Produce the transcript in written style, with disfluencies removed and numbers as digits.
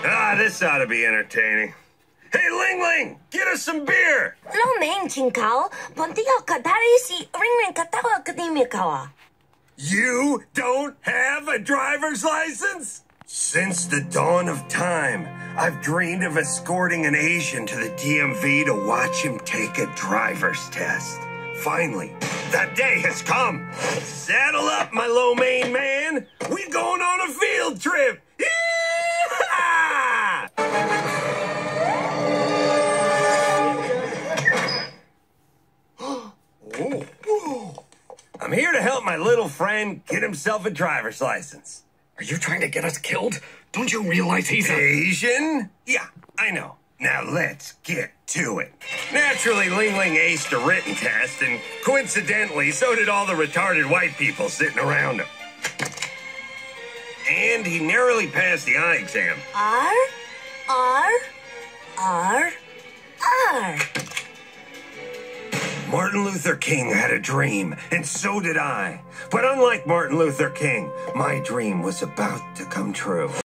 Ah, this ought to be entertaining. Hey, Ling Ling, get us some beer! 로맨 진카오 본티가 다리시 링링 갔다고 아카데미카와. You don't have a driver's license? Since the dawn of time, I've dreamed of escorting an Asian to the DMV to watch him take a driver's test. Finally, that day has come. Saddle up, my lo mein man. We're going on a field trip. Yee-haw! I'm here to help my little friend get himself a driver's license. Are you trying to get us killed? Don't you realize he's Asian? Yeah, I know. Now let's get to it. Naturally, Ling Ling aced a written test, and coincidentally, so did all the retarded white people sitting around him. And he narrowly passed the eye exam. R. Martin Luther King had a dream, and so did I. But unlike Martin Luther King, my dream was about to come true.